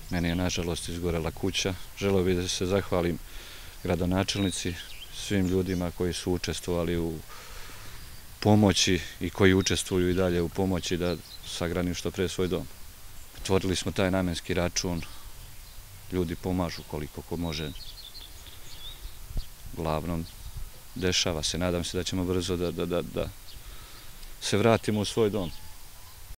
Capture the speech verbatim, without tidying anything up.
Meni je nažalost izgorela kuća. Želeo bih da se zahvalim gradonačelnici, svim ljudima koji su učestvovali u pomoći i koji učestvuju i dalje u pomoći da sagradim što pre svoj dom. Otvorili smo taj namenski račun, ljudi pomažu koliko ko može. Uglavnom, dešava se, nadam se da ćemo brzo da, da, da, da se vratimo u svoj dom.